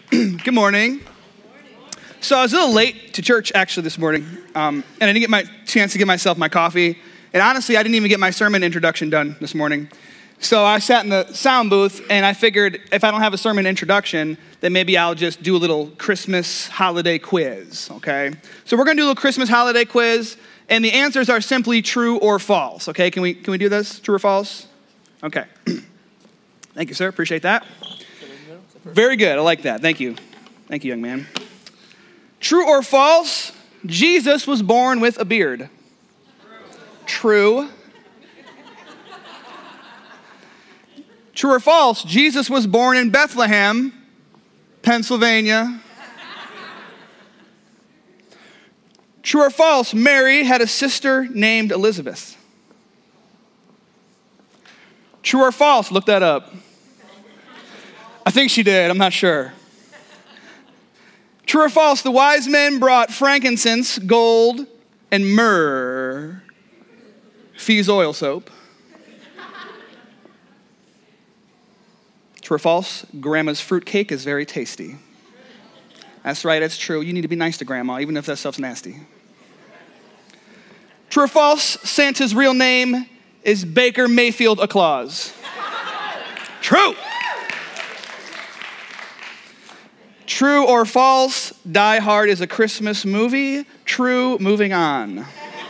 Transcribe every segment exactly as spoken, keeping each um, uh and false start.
Good morning. So I was a little late to church actually this morning, um, and I didn't get my chance to give myself my coffee. And honestly, I didn't even get my sermon introduction done this morning. So I sat in the sound booth, and I figured if I don't have a sermon introduction, then maybe I'll just do a little Christmas holiday quiz, okay? So we're gonna do a little Christmas holiday quiz, and the answers are simply true or false, okay? Can we, can we do this, true or false? Okay. Thank you, sir, appreciate that. Very good, I like that, thank you. Thank you, young man. True or false, Jesus was born with a beard? True. True. True or false, Jesus was born in Bethlehem, Pennsylvania? True or false, Mary had a sister named Elizabeth? True or false, look that up. I think she did, I'm not sure. True or false, the wise men brought frankincense, gold, and myrrh, Fees oil soap. True or false, grandma's fruitcake is very tasty. That's right, it's true. You need to be nice to grandma, even if that stuff's nasty. True or false, Santa's real name is Baker Mayfield a Claus? True. True or false, Die Hard is a Christmas movie? True, moving on.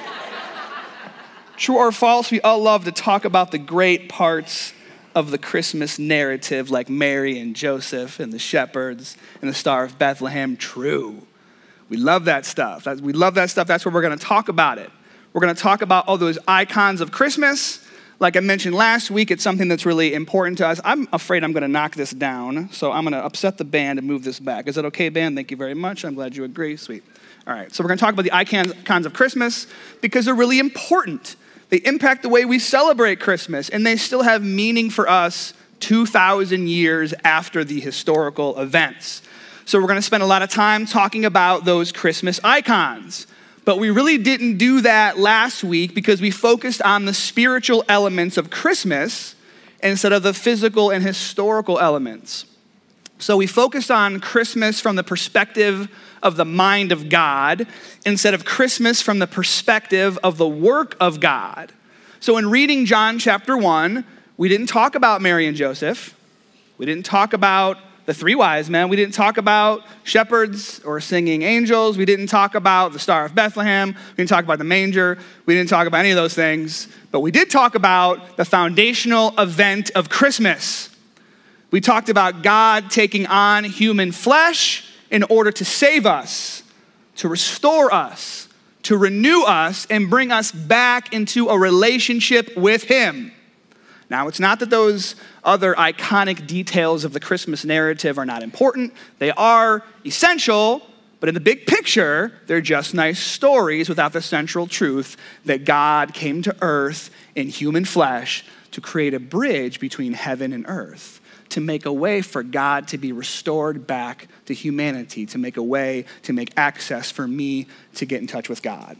True or false, we all love to talk about the great parts of the Christmas narrative, like Mary and Joseph and the shepherds and the Star of Bethlehem. True. We love that stuff. We love that stuff. That's where we're going to talk about it. We're going to talk about all those icons of Christmas. Like I mentioned last week, it's something that's really important to us. I'm afraid I'm going to knock this down, so I'm going to upset the band and move this back. Is that okay, band? Thank you very much. I'm glad you agree. Sweet. All right, so we're going to talk about the icons of Christmas because they're really important. They impact the way we celebrate Christmas, and they still have meaning for us two thousand years after the historical events. So we're going to spend a lot of time talking about those Christmas icons. But we really didn't do that last week because we focused on the spiritual elements of Christmas instead of the physical and historical elements. So we focused on Christmas from the perspective of the mind of God instead of Christmas from the perspective of the work of God. So in reading John chapter one, we didn't talk about Mary and Joseph. We didn't talk about the three wise men. We didn't talk about shepherds or singing angels. We didn't talk about the Star of Bethlehem. We didn't talk about the manger. We didn't talk about any of those things. But we did talk about the foundational event of Christmas. We talked about God taking on human flesh in order to save us, to restore us, to renew us, and bring us back into a relationship with Him. Now, it's not that those other iconic details of the Christmas narrative are not important. They are essential, but in the big picture, they're just nice stories without the central truth that God came to earth in human flesh to create a bridge between heaven and earth, to make a way for God to be restored back to humanity, to make a way to make access for me to get in touch with God.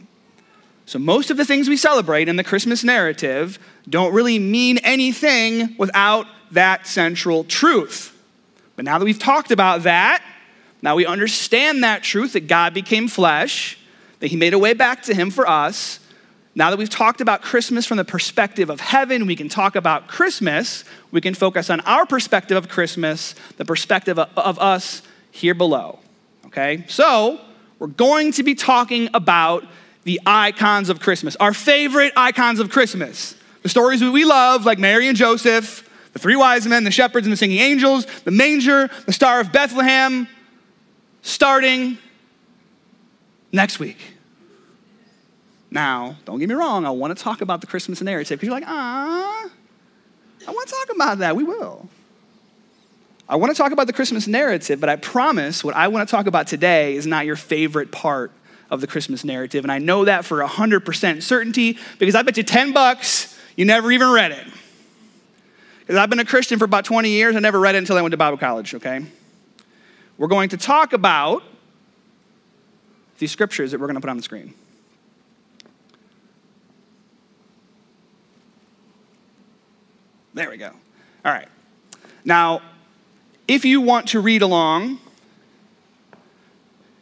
So most of the things we celebrate in the Christmas narrative don't really mean anything without that central truth. But now that we've talked about that, now we understand that truth, that God became flesh, that He made a way back to Him for us. Now that we've talked about Christmas from the perspective of heaven, we can talk about Christmas. We can focus on our perspective of Christmas, the perspective of, of us here below, okay? So we're going to be talking about the icons of Christmas, our favorite icons of Christmas. The stories that we love, like Mary and Joseph, the three wise men, the shepherds and the singing angels, the manger, the Star of Bethlehem, starting next week. Now, don't get me wrong, I want to talk about the Christmas narrative because you're like, ah, I want to talk about that. We will. I want to talk about the Christmas narrative, but I promise what I want to talk about today is not your favorite part of the Christmas narrative. And I know that for one hundred percent certainty because I bet you ten bucks you never even read it. Because I've been a Christian for about twenty years. I never read it until I went to Bible college, okay? We're going to talk about these scriptures that we're going to put on the screen. There we go. All right. Now, if you want to read along,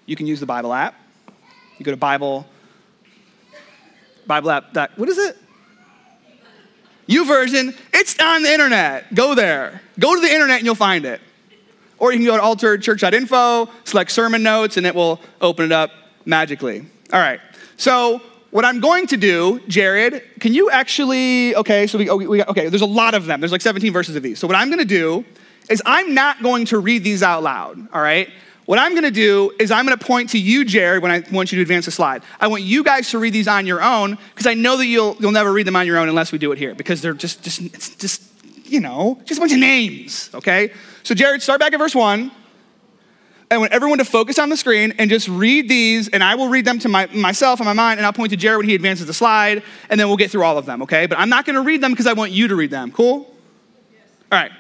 you can use the Bible app. You go to Bible, Bible app, dot, what is it? YouVersion. It's on the internet. Go there. Go to the internet and you'll find it. Or you can go to alter church dot info, select sermon notes, and it will open it up magically. All right. So what I'm going to do, Jared, can you actually, okay, so we, oh, we okay, there's a lot of them. There's like seventeen verses of these. So what I'm going to do is I'm not going to read these out loud, all right? What I'm going to do is I'm going to point to you, Jared, when I want you to advance the slide. I want you guys to read these on your own because I know that you'll you'll never read them on your own unless we do it here because they're just, just it's just, you know, just a bunch of names, okay? So Jared, start back at verse one. I want everyone to focus on the screen and just read these, and I will read them to my, myself in my mind, and I'll point to Jared when he advances the slide, and then we'll get through all of them, okay? But I'm not going to read them because I want you to read them. Cool? Yes. All right.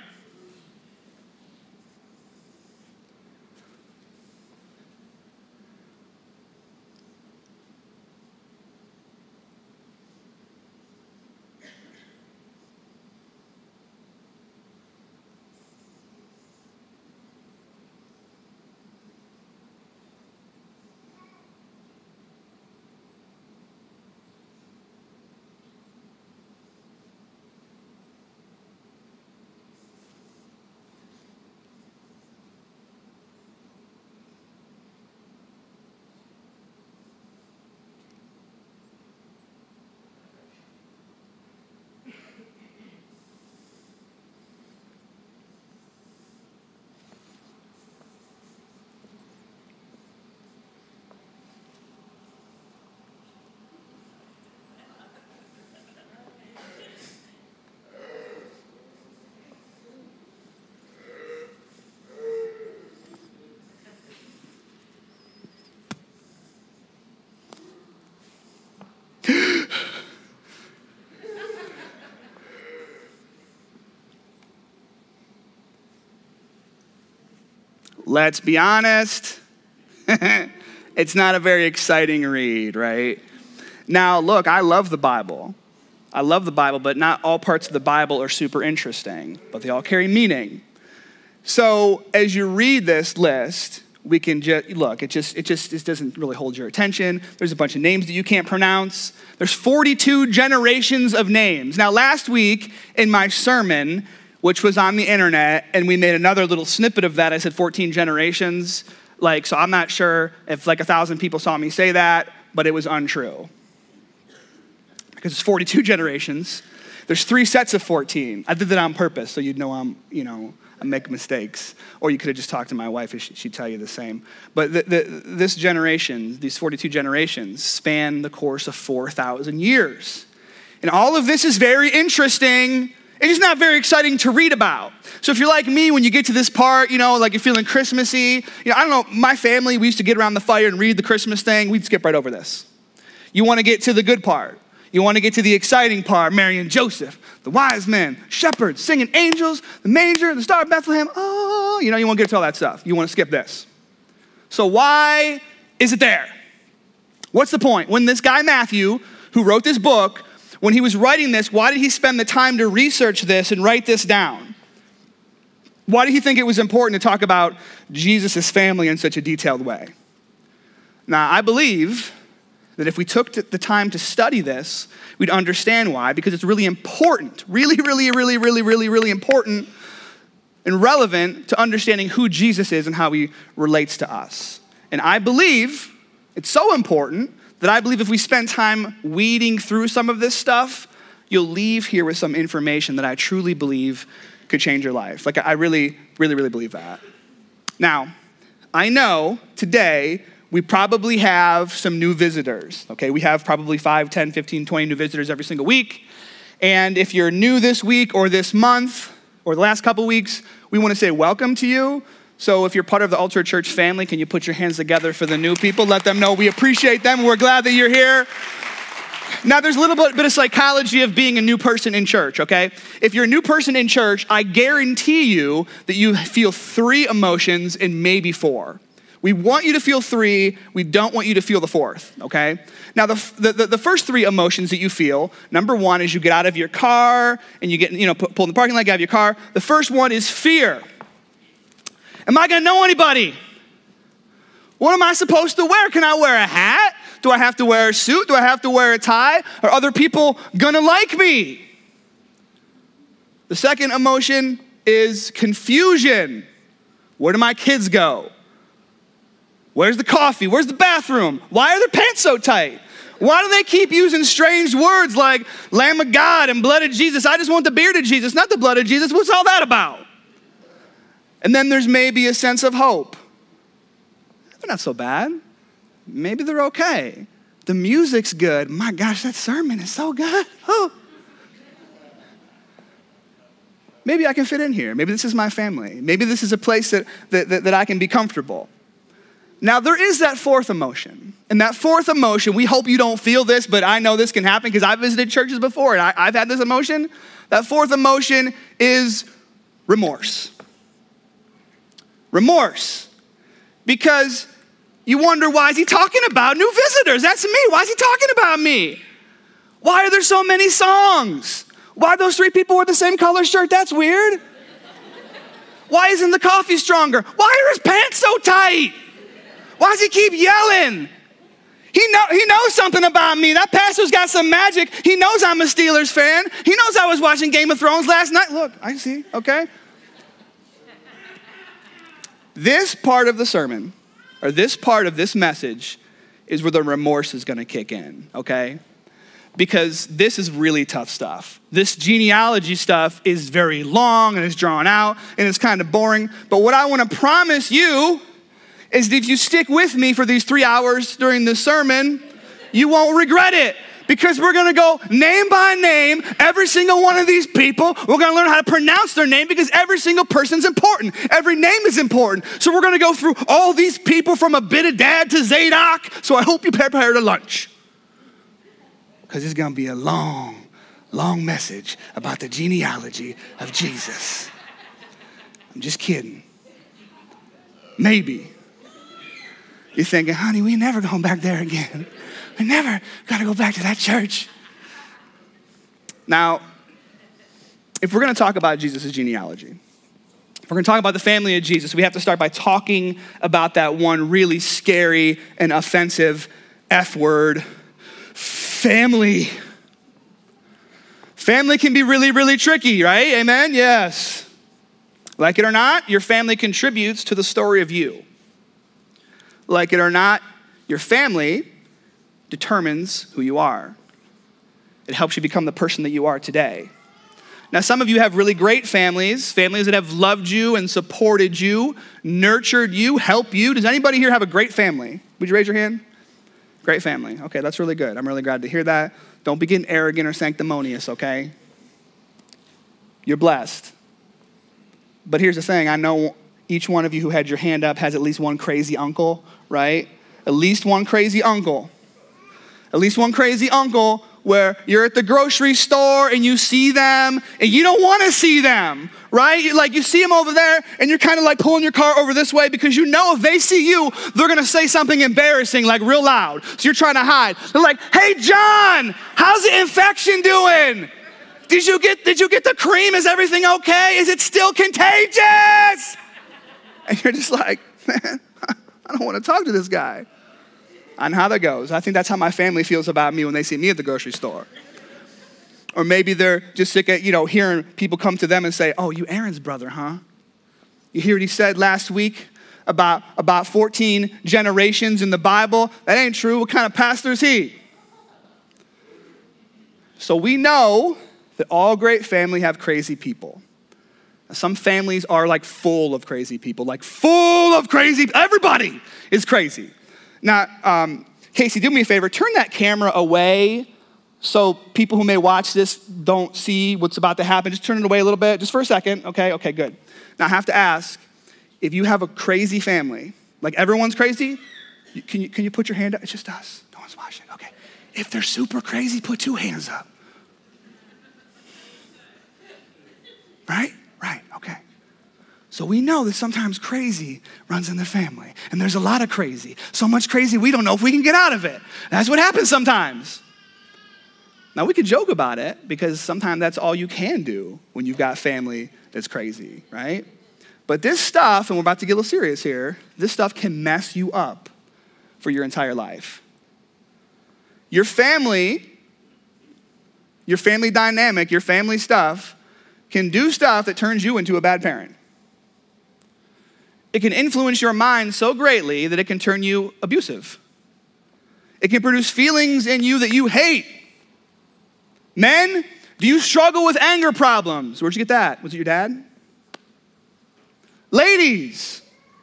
Let's be honest, it's not a very exciting read, right? Now, look, I love the Bible. I love the Bible, but not all parts of the Bible are super interesting, but they all carry meaning. So as you read this list, we can just, look, it just, it just it doesn't really hold your attention. There's a bunch of names that you can't pronounce. There's forty-two generations of names. Now, last week in my sermon, which was on the internet, and we made another little snippet of that. I said fourteen generations. Like, so I'm not sure if like a thousand people saw me say that, but it was untrue. Because it's forty-two generations. There's three sets of fourteen. I did that on purpose, so you'd know I'm, you know, I make mistakes. Or you could have just talked to my wife, she'd tell you the same. But the, the, this generation, these forty-two generations, span the course of four thousand years. And all of this is very interesting. It's just not very exciting to read about. So if you're like me, when you get to this part, you know, like you're feeling Christmassy, you know, I don't know, my family, we used to get around the fire and read the Christmas thing. We'd skip right over this. You want to get to the good part. You want to get to the exciting part, Mary and Joseph, the wise men, shepherds, singing angels, the manger, the star of Bethlehem. Oh, you know, you want to get to all that stuff. You want to skip this. So why is it there? What's the point? When this guy, Matthew, who wrote this book, when he was writing this, why did he spend the time to research this and write this down? Why did he think it was important to talk about Jesus' family in such a detailed way? Now, I believe that if we took the time to study this, we'd understand why, because it's really important, really, really, really, really, really, really important and relevant to understanding who Jesus is and how he relates to us. And I believe it's so important that I believe if we spend time weeding through some of this stuff, you'll leave here with some information that I truly believe could change your life. Like, I really, really, really believe that. Now, I know today we probably have some new visitors, okay? We have probably five, ten, fifteen, twenty new visitors every single week. And if you're new this week or this month or the last couple weeks, we want to say welcome to you. So if you're part of the Alter Church family, can you put your hands together for the new people? Let them know we appreciate them. We're glad that you're here. Now, there's a little bit, bit of psychology of being a new person in church, okay? If you're a new person in church, I guarantee you that you feel three emotions and maybe four. We want you to feel three. We don't want you to feel the fourth, okay? Now, the, the, the first three emotions that you feel, number one is you get out of your car and you get, you know, pull in the parking lot, get out of your car. The first one is fear. Am I going to know anybody? What am I supposed to wear? Can I wear a hat? Do I have to wear a suit? Do I have to wear a tie? Are other people gonna like me? The second emotion is confusion. Where do my kids go? Where's the coffee? Where's the bathroom? Why are their pants so tight? Why do they keep using strange words like Lamb of God and blood of Jesus? I just want the beard of Jesus, not the blood of Jesus. What's all that about? And then there's maybe a sense of hope. They're not so bad. Maybe they're okay. The music's good. My gosh, that sermon is so good. Oh. Maybe I can fit in here. Maybe this is my family. Maybe this is a place that, that, that, that I can be comfortable. Now, there is that fourth emotion. And that fourth emotion, we hope you don't feel this, but I know this can happen because I've visited churches before and I, I've had this emotion. That fourth emotion is remorse. Remorse. Because you wonder, why is he talking about new visitors? That's me. Why is he talking about me? Why are there so many songs? Why those three people wear the same color shirt? That's weird. Why isn't the coffee stronger? Why are his pants so tight? Why does he keep yelling? He, know, he knows something about me. That pastor's got some magic. He knows I'm a Steelers fan. He knows I was watching Game of Thrones last night. Look, I see, okay? This part of the sermon, or this part of this message, is where the remorse is gonna kick in, okay? Because this is really tough stuff. This genealogy stuff is very long and it's drawn out and it's kind of boring. But what I wanna promise you is that if you stick with me for these three hours during this sermon, you won't regret it. Because we're gonna go name by name, every single one of these people. We're gonna learn how to pronounce their name because every single person's important. Every name is important. So we're gonna go through all these people from Abinadab to Zadok. So I hope you prepared a lunch. Because it's gonna be a long, long message about the genealogy of Jesus. I'm just kidding. Maybe. You're thinking, honey, we never going back there again. We never got to go back to that church. Now, if we're going to talk about Jesus' genealogy, if we're going to talk about the family of Jesus, we have to start by talking about that one really scary and offensive F word, family. Family can be really, really tricky, right? Amen? Yes. Like it or not, your family contributes to the story of you. Like it or not, your family determines who you are. It helps you become the person that you are today. Now, some of you have really great families, families that have loved you and supported you, nurtured you, helped you. Does anybody here have a great family? Would you raise your hand? Great family. Okay, that's really good. I'm really glad to hear that. Don't be getting arrogant or sanctimonious, okay? You're blessed. But here's the thing. I know each one of you who had your hand up has at least one crazy uncle, right? At least one crazy uncle. At least one crazy uncle where you're at the grocery store and you see them and you don't want to see them, right? You, like you see them over there and you're kind of like pulling your car over this way because you know if they see you, they're going to say something embarrassing like real loud. So you're trying to hide. They're like, hey, John, how's the infection doing? Did you get, did you get the cream? Is everything okay? Is it still contagious? And you're just like, man, I don't want to talk to this guy. I know how that goes. I think that's how my family feels about me when they see me at the grocery store. Or maybe they're just sick of, you know, hearing people come to them and say, oh, you Aaron's brother, huh? You hear what he said last week about, about fourteen generations in the Bible? That ain't true. What kind of pastor is he? So we know that all great family have crazy people. Some families are like full of crazy people, like full of crazy, everybody is crazy. Now, um, Casey, do me a favor, turn that camera away so people who may watch this don't see what's about to happen. Just turn it away a little bit, just for a second, okay? Okay, good. Now I have to ask, if you have a crazy family, like everyone's crazy, can you, can you put your hand up? It's just us, no one's watching, okay. If they're super crazy, put two hands up. Right? Right, okay. So we know that sometimes crazy runs in the family. And there's a lot of crazy. So much crazy, we don't know if we can get out of it. That's what happens sometimes. Now we could joke about it because sometimes that's all you can do when you've got family that's crazy, right? But this stuff, and we're about to get a little serious here, this stuff can mess you up for your entire life. Your family, your family dynamic, your family stuff can do stuff that turns you into a bad parent. It can influence your mind so greatly that it can turn you abusive. It can produce feelings in you that you hate. Men, do you struggle with anger problems? Where'd you get that? Was it your dad? Ladies,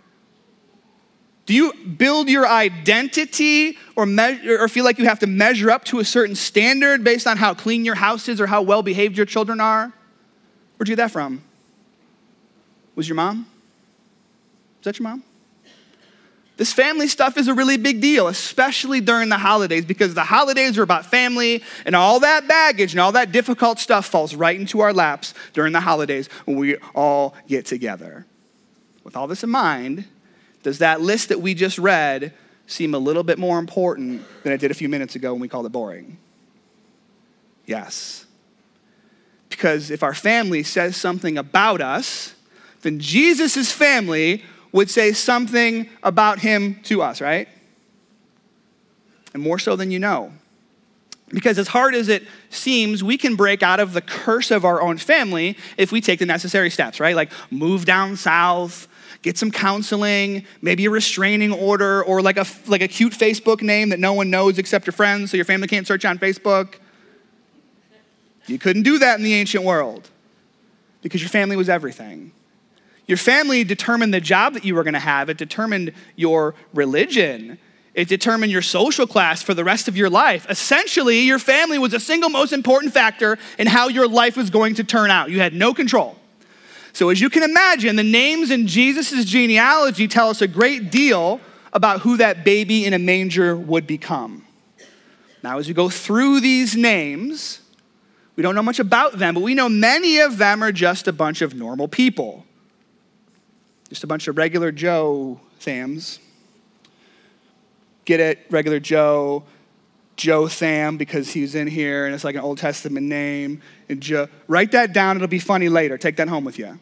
do you build your identity or, measure, or feel like you have to measure up to a certain standard based on how clean your house is or how well behaved your children are? Where'd you get that from? Was your mom? Is that your mom? This family stuff is a really big deal, especially during the holidays, because the holidays are about family, and all that baggage and all that difficult stuff falls right into our laps during the holidays when we all get together. With all this in mind, does that list that we just read seem a little bit more important than it did a few minutes ago when we called it boring? Yes. Because if our family says something about us, then Jesus' family would say something about him to us, right? And more so than you know. Because as hard as it seems, we can break out of the curse of our own family if we take the necessary steps, right? Like move down south, get some counseling, maybe a restraining order, or like a, like a cute Facebook name that no one knows except your friends, so your family can't search on Facebook. You couldn't do that in the ancient world because your family was everything. Your family determined the job that you were going to have. It determined your religion. It determined your social class for the rest of your life. Essentially, your family was the single most important factor in how your life was going to turn out. You had no control. So as you can imagine, the names in Jesus' genealogy tell us a great deal about who that baby in a manger would become. Now, as we go through these names, we don't know much about them, but we know many of them are just a bunch of normal people. Just a bunch of regular Joe Thams. Get it? Regular Joe, Joe Tham, because he's in here and it's like an Old Testament name. And Joe, write that down, it'll be funny later. Take that home with you.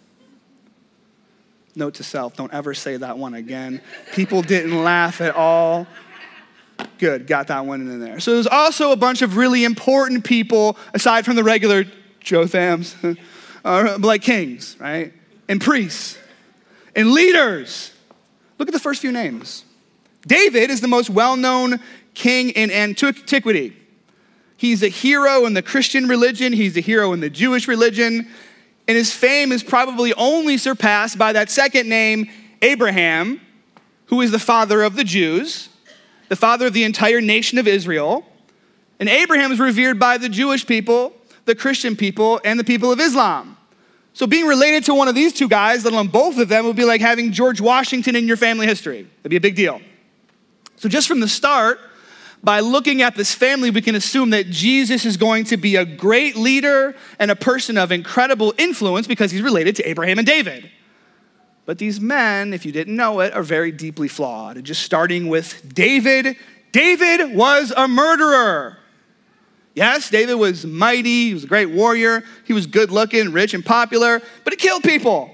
Note to self, don't ever say that one again. People didn't laugh at all. Good, got that one in there. So there's also a bunch of really important people, aside from the regular Joe Thams, uh, like kings, right? And priests. And leaders. Look at the first few names. David is the most well-known king in antiquity. He's a hero in the Christian religion. He's a hero in the Jewish religion. And his fame is probably only surpassed by that second name, Abraham, who is the father of the Jews, the father of the entire nation of Israel. And Abraham is revered by the Jewish people, the Christian people, and the people of Islam. So being related to one of these two guys, let alone both of them, would be like having George Washington in your family history. It'd be a big deal. So just from the start, by looking at this family, we can assume that Jesus is going to be a great leader and a person of incredible influence because he's related to Abraham and David. But these men, if you didn't know it, are very deeply flawed. And just starting with David, David was a murderer. Yes, David was mighty, he was a great warrior, he was good looking, rich and popular, but he killed people.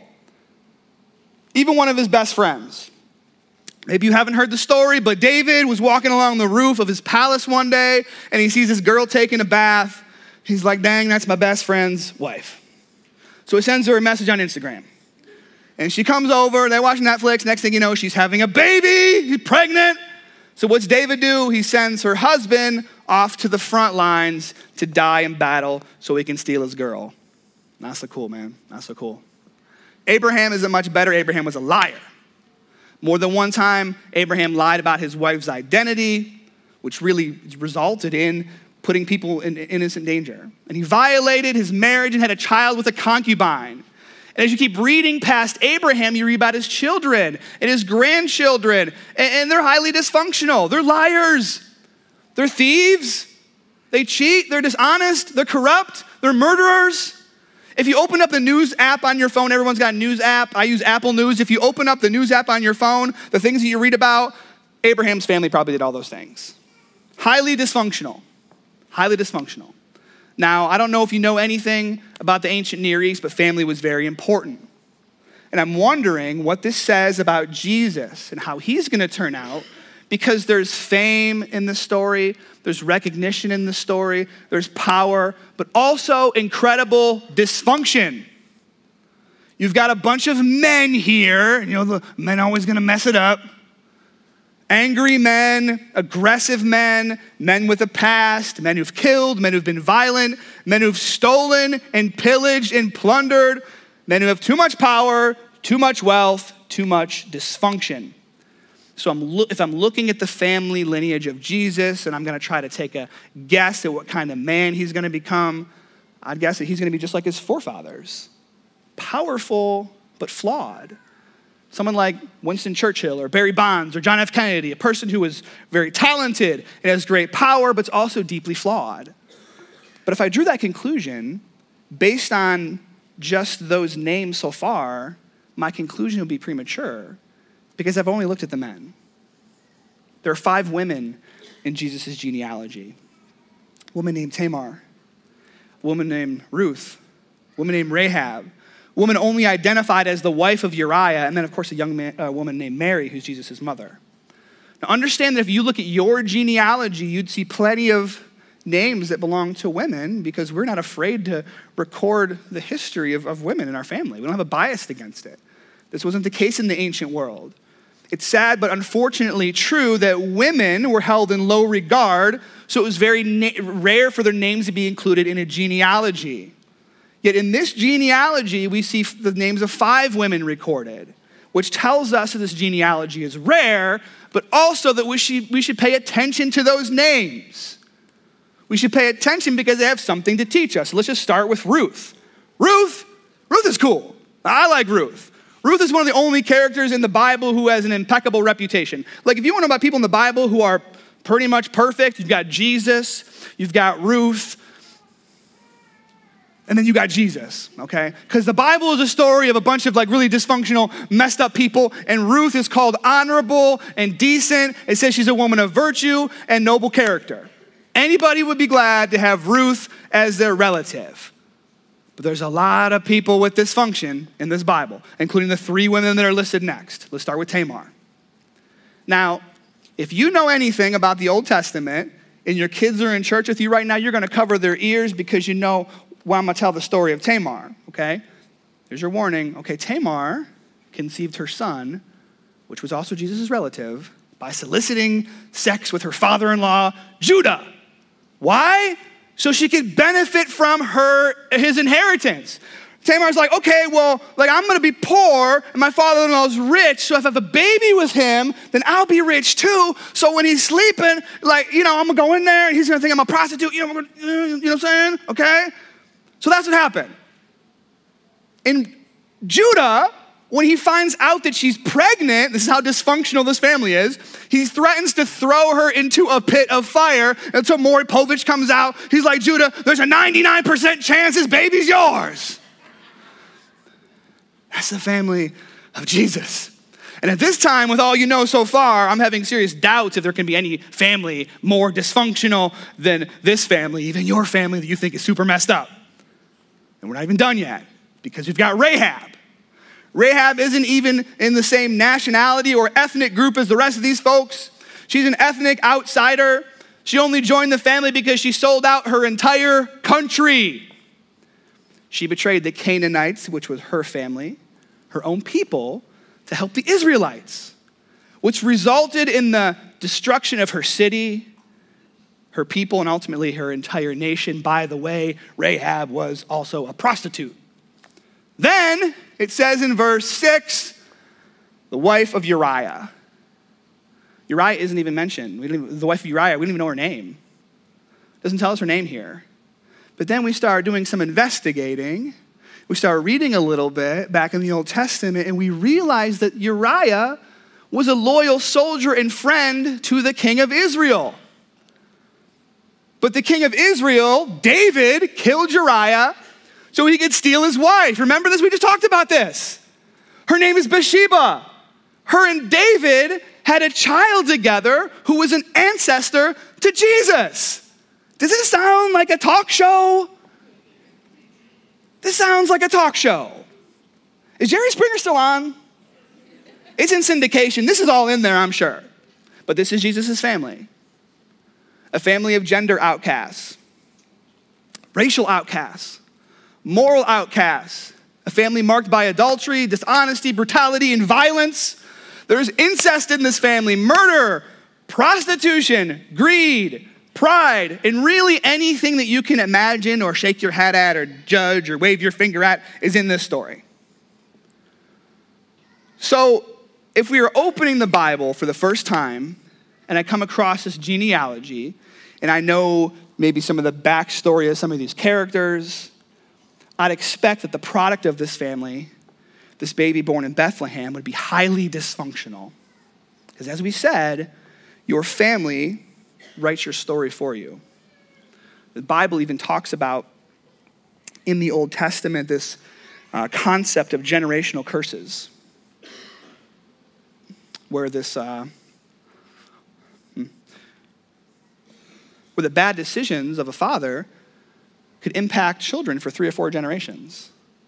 Even one of his best friends. Maybe you haven't heard the story, but David was walking along the roof of his palace one day and he sees this girl taking a bath. He's like, dang, that's my best friend's wife. So he sends her a message on Instagram. And she comes over, they're watching Netflix, next thing you know, she's having a baby, she's pregnant. So what's David do? He sends her husband off to the front lines to die in battle so he can steal his girl. Not so cool, man. Not so cool. Abraham isn't much better. Abraham was a liar. More than one time, Abraham lied about his wife's identity, which really resulted in putting people in innocent danger. And he violated his marriage and had a child with a concubine. And as you keep reading past Abraham, you read about his children and his grandchildren, and they're highly dysfunctional. They're liars. They're thieves. They cheat. They're dishonest. They're corrupt. They're murderers. If you open up the news app on your phone, everyone's got a news app. I use Apple News. If you open up the news app on your phone, the things that you read about, Abraham's family probably did all those things. Highly dysfunctional. Highly dysfunctional. Now, I don't know if you know anything about the ancient Near East, but family was very important. And I'm wondering what this says about Jesus and how he's going to turn out, because there's fame in the story, there's recognition in the story, there's power, but also incredible dysfunction. You've got a bunch of men here, and you know, the men are always gonna mess it up. Angry men, aggressive men, men with a past, men who've killed, men who've been violent, men who've stolen and pillaged and plundered, men who have too much power, too much wealth, too much dysfunction. So I'm lo- if I'm looking at the family lineage of Jesus and I'm gonna try to take a guess at what kind of man he's gonna become, I'd guess that he's gonna be just like his forefathers. Powerful, but flawed. Someone like Winston Churchill or Barry Bonds or John F. Kennedy, a person who was very talented and has great power, but also deeply flawed. But if I drew that conclusion based on just those names so far, my conclusion would be premature because I've only looked at the men. There are five women in Jesus' genealogy. A woman named Tamar, a woman named Ruth, a woman named Rahab, woman only identified as the wife of Uriah, and then, of course, a young man, a woman named Mary, who's Jesus' mother. Now, understand that if you look at your genealogy, you'd see plenty of names that belong to women because we're not afraid to record the history of, of women in our family. We don't have a bias against it. This wasn't the case in the ancient world. It's sad, but unfortunately true that women were held in low regard, so it was very na- rare for their names to be included in a genealogy. Yet in this genealogy, we see the names of five women recorded, which tells us that this genealogy is rare, but also that we should, we should pay attention to those names. We should pay attention because they have something to teach us. Let's just start with Ruth. Ruth, Ruth is cool. I like Ruth. Ruth is one of the only characters in the Bible who has an impeccable reputation. Like if you want to know about people in the Bible who are pretty much perfect, you've got Jesus, you've got Ruth, and then you got Jesus, okay? Because the Bible is a story of a bunch of like really dysfunctional, messed up people, and Ruth is called honorable and decent. It says she's a woman of virtue and noble character. Anybody would be glad to have Ruth as their relative. But there's a lot of people with dysfunction in this Bible, including the three women that are listed next. Let's start with Tamar. Now, if you know anything about the Old Testament, and your kids are in church with you right now, you're gonna cover their ears because you know well, I'm gonna tell the story of Tamar, okay? Here's your warning. Okay, Tamar conceived her son, which was also Jesus' relative, by soliciting sex with her father-in-law, Judah. Why? So she could benefit from her his inheritance. Tamar's like, okay, well, like I'm gonna be poor and my father-in-law's rich, so if I have a baby with him, then I'll be rich too. So when he's sleeping, like, you know, I'm gonna go in there and he's gonna think I'm a prostitute, you know, gonna, you know what I'm saying, okay? So that's what happened. In Judah, when he finds out that she's pregnant, this is how dysfunctional this family is, he threatens to throw her into a pit of fire until Maury Povich comes out. He's like, Judah, there's a ninety-nine percent chance this baby's yours. That's the family of Jesus. And at this time, with all you know so far, I'm having serious doubts if there can be any family more dysfunctional than this family, even your family that you think is super messed up. And we're not even done yet because we've got Rahab. Rahab isn't even in the same nationality or ethnic group as the rest of these folks. She's an ethnic outsider. She only joined the family because she sold out her entire country. She betrayed the Canaanites, which was her family, her own people, to help the Israelites, which resulted in the destruction of her city, her people, and ultimately her entire nation. By the way, Rahab was also a prostitute. Then it says in verse six, the wife of Uriah. Uriah isn't even mentioned. We didn't, the wife of Uriah, we don't even know her name. It doesn't tell us her name here. But then we start doing some investigating. We start reading a little bit back in the Old Testament, and we realize that Uriah was a loyal soldier and friend to the king of Israel. But the king of Israel, David, killed Uriah so he could steal his wife. Remember this? We just talked about this. Her name is Bathsheba. Her and David had a child together who was an ancestor to Jesus. Does this sound like a talk show? This sounds like a talk show. Is Jerry Springer still on? It's in syndication. This is all in there, I'm sure. But this is Jesus' family. A family of gender outcasts, racial outcasts, moral outcasts, a family marked by adultery, dishonesty, brutality, and violence. There's incest in this family, murder, prostitution, greed, pride, and really anything that you can imagine or shake your head at or judge or wave your finger at is in this story. So if we are opening the Bible for the first time and I come across this genealogy and I know maybe some of the backstory of some of these characters, I'd expect that the product of this family, this baby born in Bethlehem, would be highly dysfunctional. Because as we said, your family writes your story for you. The Bible even talks about, in the Old Testament, this uh, concept of generational curses, where this, uh, where the bad decisions of a father could impact children for three or four generations.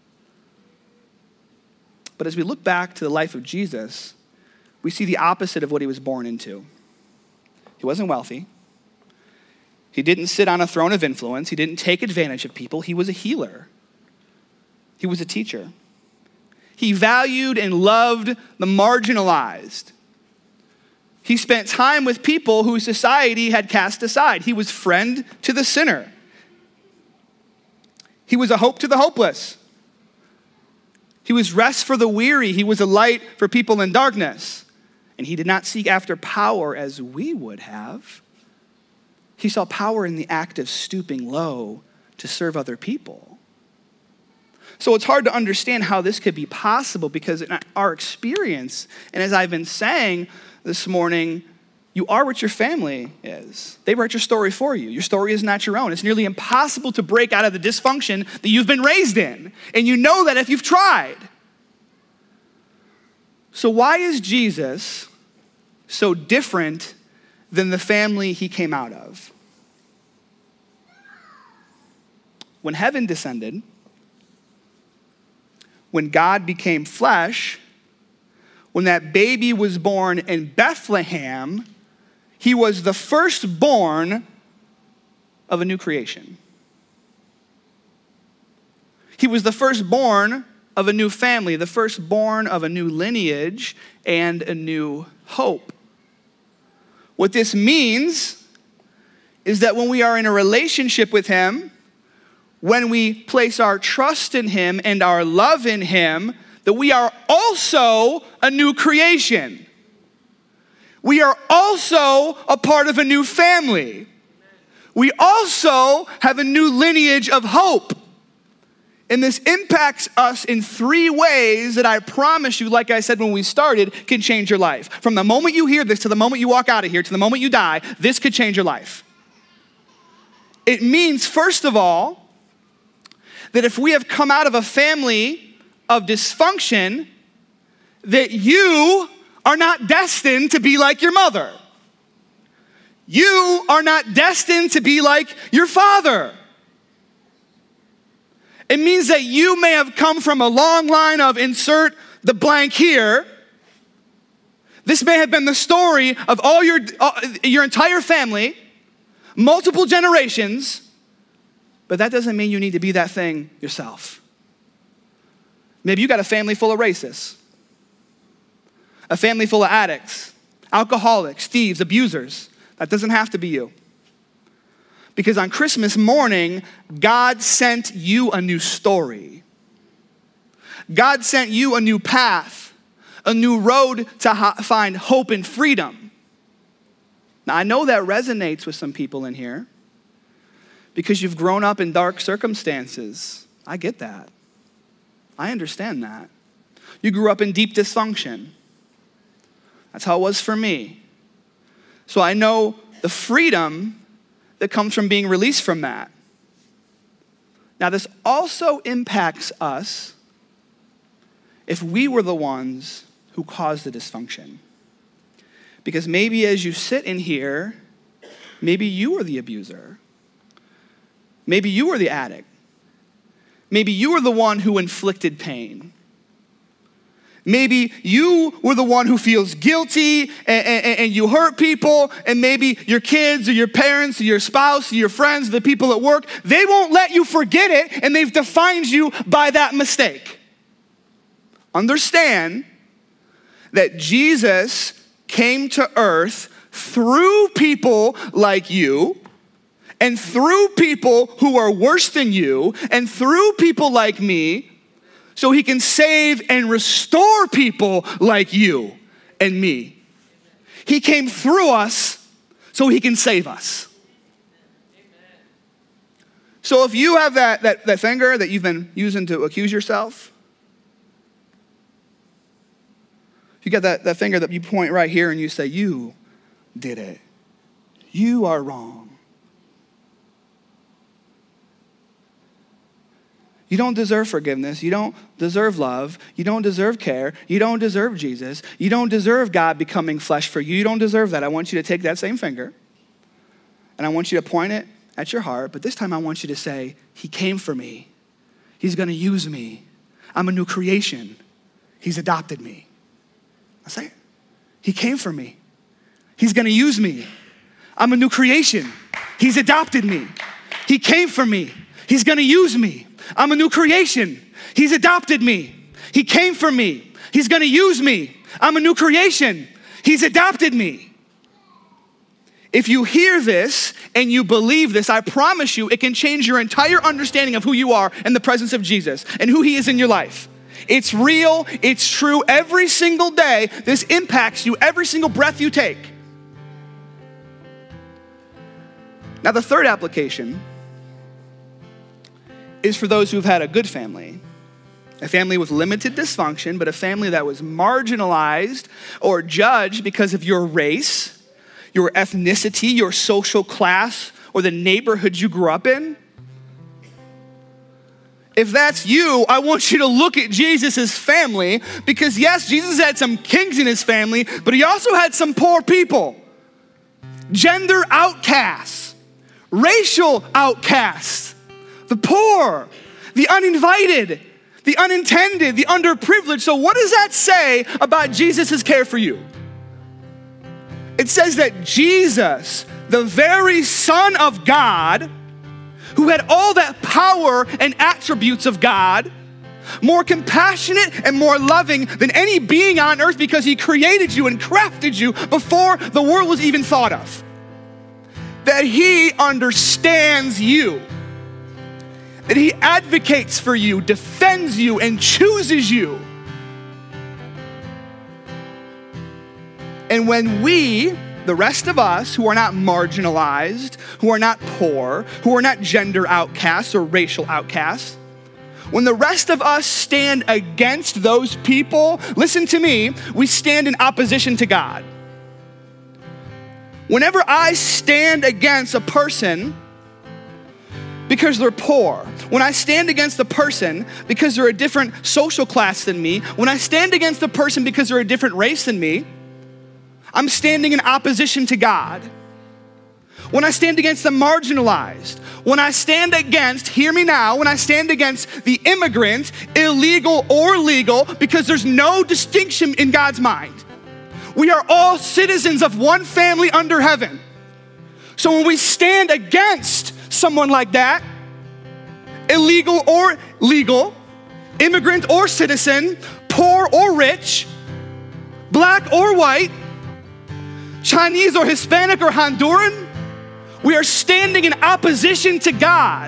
But as we look back to the life of Jesus, we see the opposite of what he was born into. He wasn't wealthy. He didn't sit on a throne of influence. He didn't take advantage of people. He was a healer. He was a teacher. He valued and loved the marginalized. He spent time with people who society had cast aside. He was friend to the sinner. He was a hope to the hopeless. He was rest for the weary. He was a light for people in darkness. And he did not seek after power as we would have. He saw power in the act of stooping low to serve other people. So it's hard to understand how this could be possible because in our experience, and as I've been saying this morning, you are what your family is. They write your story for you. Your story is not your own. It's nearly impossible to break out of the dysfunction that you've been raised in. And you know that if you've tried. So why is Jesus so different than the family he came out of? When heaven descended, when God became flesh, when that baby was born in Bethlehem, he was the firstborn of a new creation. He was the firstborn of a new family, the firstborn of a new lineage and a new hope. What this means is that when we are in a relationship with him, when we place our trust in him and our love in him, that we are also a new creation. We are also a part of a new family. We also have a new lineage of hope. And this impacts us in three ways that I promise you, like I said when we started, can change your life. From the moment you hear this to the moment you walk out of here to the moment you die, this could change your life. It means, first of all, that if we have come out of a family of dysfunction, that you are not destined to be like your mother. You are not destined to be like your father. It means that you may have come from a long line of insert the blank here. This may have been the story of all your, uh, your entire family, multiple generations, but that doesn't mean you need to be that thing yourself. Maybe you got a family full of racists, a family full of addicts, alcoholics, thieves, abusers. That doesn't have to be you. Because on Christmas morning, God sent you a new story. God sent you a new path, a new road to ho- find hope and freedom. Now, I know that resonates with some people in here because you've grown up in dark circumstances. I get that. I understand that. You grew up in deep dysfunction. That's how it was for me. So I know the freedom that comes from being released from that. Now, this also impacts us if we were the ones who caused the dysfunction. Because maybe as you sit in here, maybe you were the abuser. Maybe you were the addict. Maybe you were the one who inflicted pain. Maybe you were the one who feels guilty and, and, and you hurt people, and maybe your kids or your parents or your spouse or your friends, the people at work, they won't let you forget it, and they've defined you by that mistake. Understand that Jesus came to earth through people like you, and through people who are worse than you, and through people like me, so he can save and restore people like you and me. He came through us so he can save us. So if you have that, that, that finger that you've been using to accuse yourself, you got that, that finger that you point right here and you say, you did it. You are wrong. You don't deserve forgiveness. You don't deserve love. You don't deserve care. You don't deserve Jesus. You don't deserve God becoming flesh for you. You don't deserve that. I want you to take that same finger and I want you to point it at your heart. But this time I want you to say, he came for me. He's going to use me. I'm a new creation. He's adopted me. I say it. He came for me. He's going to use me. I'm a new creation. He's adopted me. He came for me. He's going to use me. I'm a new creation. He's adopted me. He came for me. He's going to use me. I'm a new creation. He's adopted me. If you hear this and you believe this, I promise you it can change your entire understanding of who you are in the presence of Jesus and who he is in your life. It's real. It's true. Every single day, this impacts you every single breath you take. Now, the third application is for those who've had a good family, a family with limited dysfunction, but a family that was marginalized or judged because of your race, your ethnicity, your social class, or the neighborhood you grew up in. If that's you, I want you to look at Jesus' family, because yes, Jesus had some kings in his family, but he also had some poor people, gender outcasts, racial outcasts, the poor, the uninvited, the unintended, the underprivileged. So what does that say about Jesus' care for you? It says that Jesus, the very Son of God, who had all that power and attributes of God, more compassionate and more loving than any being on earth because he created you and crafted you before the world was even thought of, that he understands you, that he advocates for you, defends you, and chooses you. And when we, the rest of us who are not marginalized, who are not poor, who are not gender outcasts or racial outcasts, when the rest of us stand against those people, listen to me, we stand in opposition to God. Whenever I stand against a person because they're poor, when I stand against a person because they're a different social class than me, when I stand against a person because they're a different race than me, I'm standing in opposition to God. When I stand against the marginalized, when I stand against, hear me now, when I stand against the immigrant, illegal or legal, because there's no distinction in God's mind. We are all citizens of one family under heaven. So when we stand against someone like that, illegal or legal, immigrant or citizen, poor or rich, black or white, Chinese or Hispanic or Honduran, we are standing in opposition to God.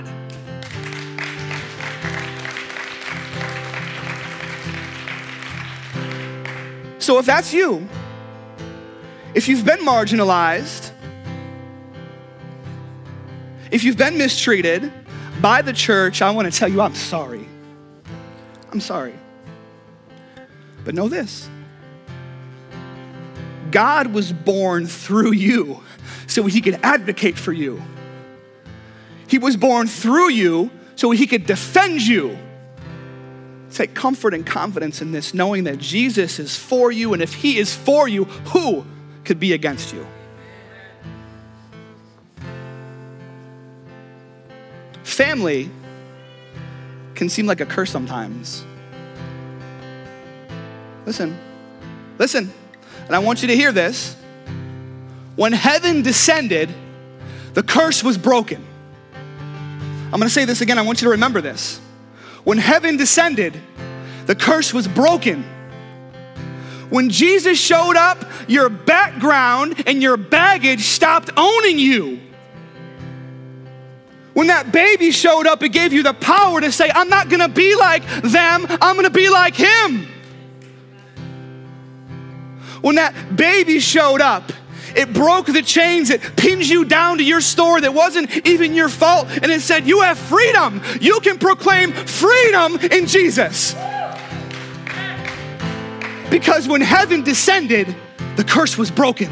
So if that's you, if you've been marginalized, if you've been mistreated by the church, I want to tell you I'm sorry. I'm sorry. But know this. God was born through you so he could advocate for you. He was born through you so he could defend you. Take comfort and confidence in this, knowing that Jesus is for you, and if he is for you, who could be against you? Family can seem like a curse sometimes. listen, listen, and I want you to hear this. When heaven descended, the curse was broken. I'm gonna say this again, I want you to remember this. When heaven descended, the curse was broken. When Jesus showed up, your background and your baggage stopped owning you. When that baby showed up, it gave you the power to say, I'm not gonna be like them, I'm gonna be like him. When that baby showed up, it broke the chains, it pinned you down to your story that wasn't even your fault, and it said, you have freedom. You can proclaim freedom in Jesus. Because when heaven descended, the curse was broken.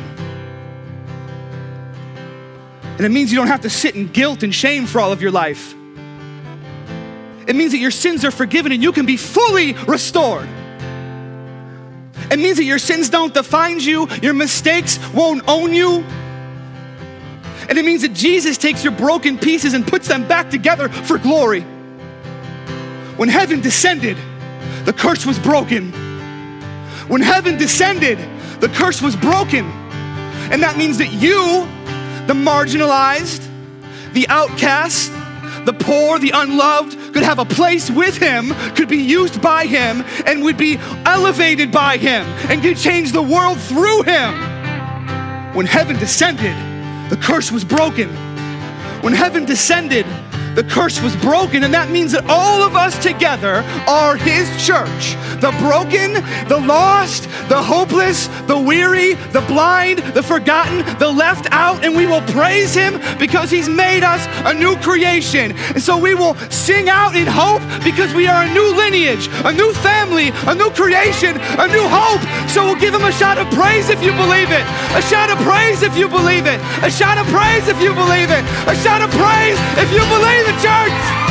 And it means you don't have to sit in guilt and shame for all of your life. It means that your sins are forgiven and you can be fully restored. It means that your sins don't define you, your mistakes won't own you. And it means that Jesus takes your broken pieces and puts them back together for glory. When heaven descended, the curse was broken. When heaven descended, the curse was broken. And that means that you, the marginalized, the outcast, the poor, the unloved, could have a place with him, could be used by him, and would be elevated by him, and could change the world through him. When heaven descended, the curse was broken. When heaven descended, the curse was broken, and that means that all of us together are his church. The broken, the lost, the hopeless, the weary, the blind, the forgotten, the left out, and we will praise him because he's made us a new creation. And so we will sing out in hope because we are a new lineage, a new family, a new creation, a new hope. So we'll give him a shout of praise if you believe it. A shout of praise if you believe it. A shout of praise if you believe it. A shout of praise if you believe it, church.